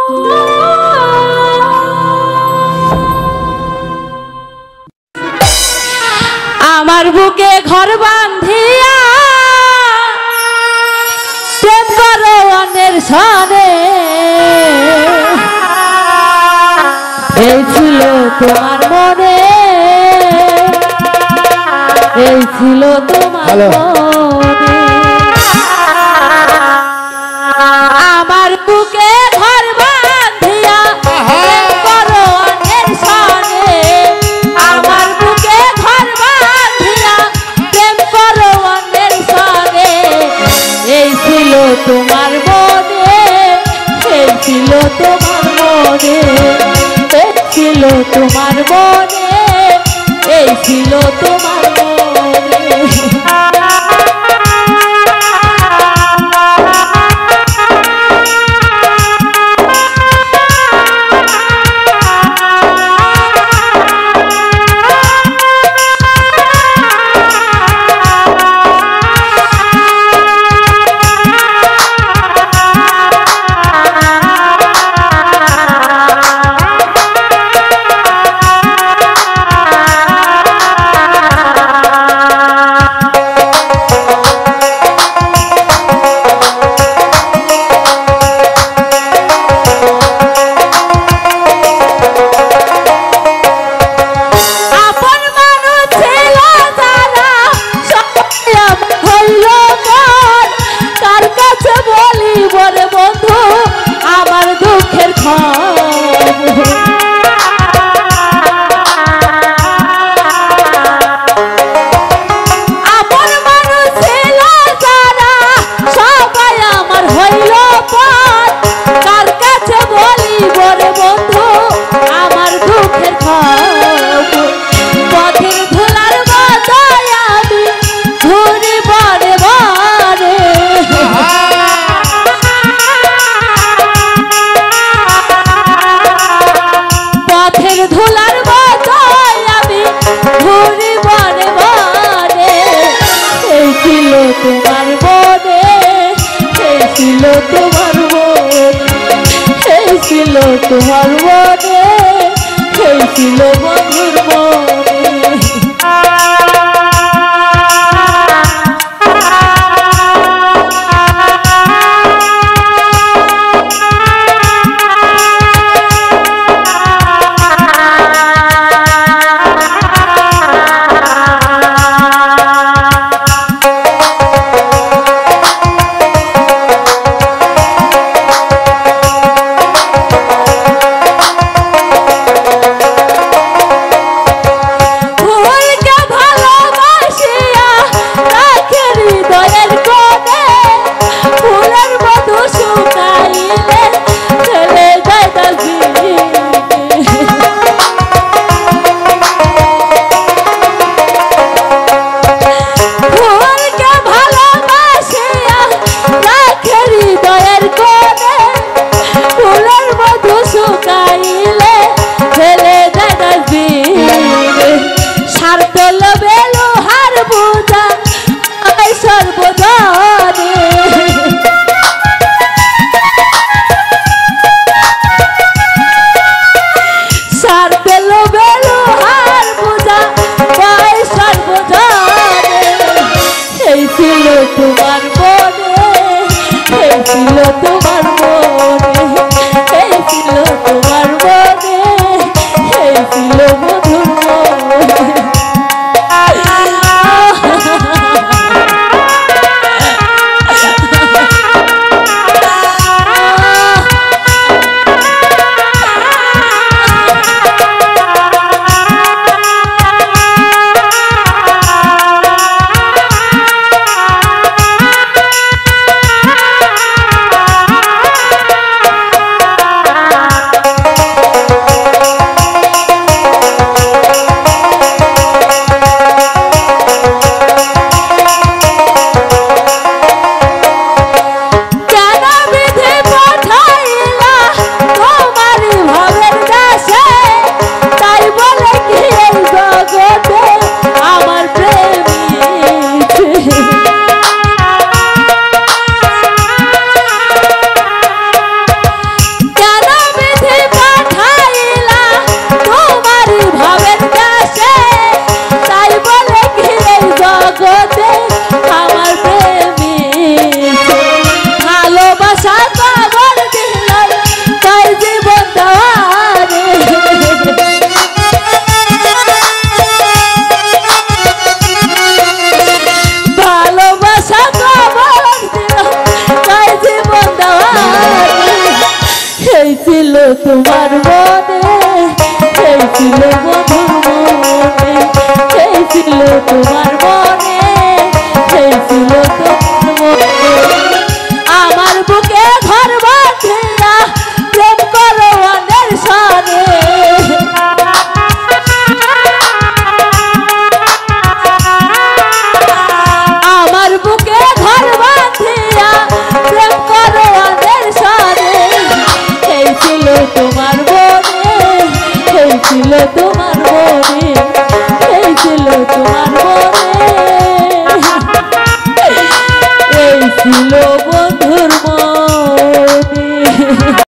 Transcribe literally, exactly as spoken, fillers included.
আমার বুকে ঘর বাঁধিয়া প্রেম করো অন্যের সনে এই ছিল তোমার মনে এই ছিল তোমার মনে আমার বুকে ঘর বাঁধিয়া প্রেম করো অন্যের সনে আমার বুকে ঘর বাঁধিয়া প্রেম করো অন্যের সনে এই ছিল তোমার মনে এই ছিল তোমার মনে এই ছিল তোমার মনে এই ছিল তোমার মনে তোমার মনে এই ছিল তোমার মনে এই ছিল তোমার মনে এই ছিল মধুর মনে তোমার মনে এই ছিল তোমার মনে এই ছিল তোমার মনে এই ছিল মধুর মনে ছিল তোমার মনে, এই ছিল বন্ধুর মনে, এই ছিল তোমার মনে, এই ছিল তোমার মনে। আমার বুকে ঘর বাঁধিয়া প্রেম করো অনের সাথে, আমার বুকে ঘর বাঁধিয়া প্রেম করো অনের সাথে। এই ছিল তোমার মনে, এই ছিল তোমার মনে, এই ছিল তোমার মনে, এই ছিল বন্ধুর মনে।